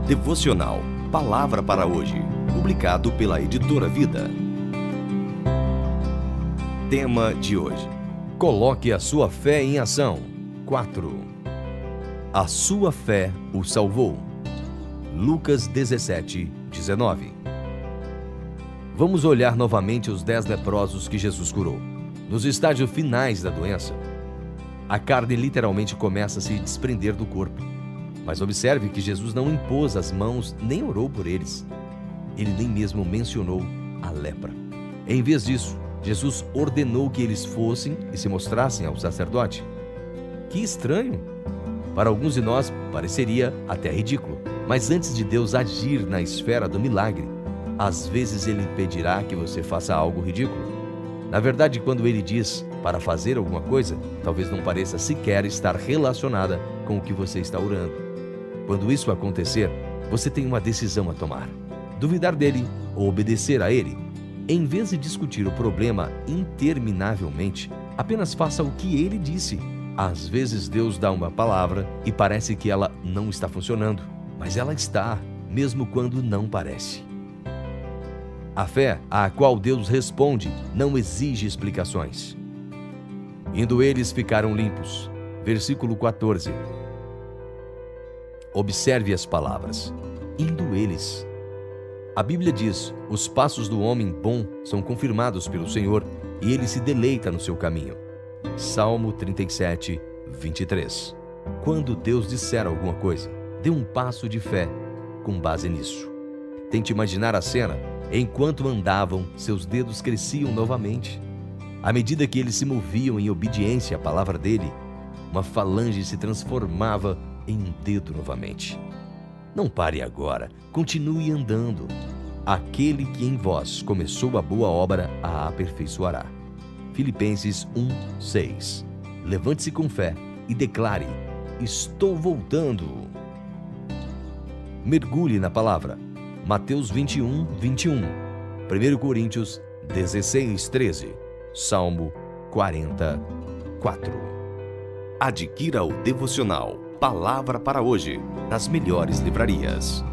Devocional Palavra para hoje, publicado pela Editora Vida. Tema de hoje: coloque a sua fé em ação. 4. A sua fé o salvou. Lucas 17:19. Vamos olhar novamente os 10 leprosos que Jesus curou. Nos estágios finais da doença, a carne literalmente começa a se desprender do corpo. Mas observe que Jesus não impôs as mãos nem orou por eles. Ele nem mesmo mencionou a lepra. Em vez disso, Jesus ordenou que eles fossem e se mostrassem ao sacerdote. Que estranho! Para alguns de nós pareceria até ridículo. Mas antes de Deus agir na esfera do milagre, às vezes Ele pedirá que você faça algo ridículo. Na verdade, quando Ele diz para fazer alguma coisa, talvez não pareça sequer estar relacionada com o que você está orando. Quando isso acontecer, você tem uma decisão a tomar: duvidar dele ou obedecer a ele. Em vez de discutir o problema interminavelmente, apenas faça o que ele disse. Às vezes Deus dá uma palavra e parece que ela não está funcionando, mas ela está, mesmo quando não parece. A fé à qual Deus responde não exige explicações. Indo eles, ficaram limpos. Versículo 14. Observe as palavras. Indo eles. A Bíblia diz: os passos do homem bom são confirmados pelo Senhor e ele se deleita no seu caminho. Salmo 37:23. Quando Deus disser alguma coisa, dê um passo de fé com base nisso. Tente imaginar a cena. Enquanto andavam, seus dedos cresciam novamente. À medida que eles se moviam em obediência à palavra dele, uma falange se transformava em um dedo novamente. Não pare agora, continue andando. Aquele que em vós começou a boa obra a aperfeiçoará. Filipenses 1:6. Levante-se com fé e declare: estou voltando. Mergulhe na palavra. Mateus 21:21. 1 Coríntios 16:13. Salmo 44. Adquira o devocional Palavra para hoje, nas melhores livrarias.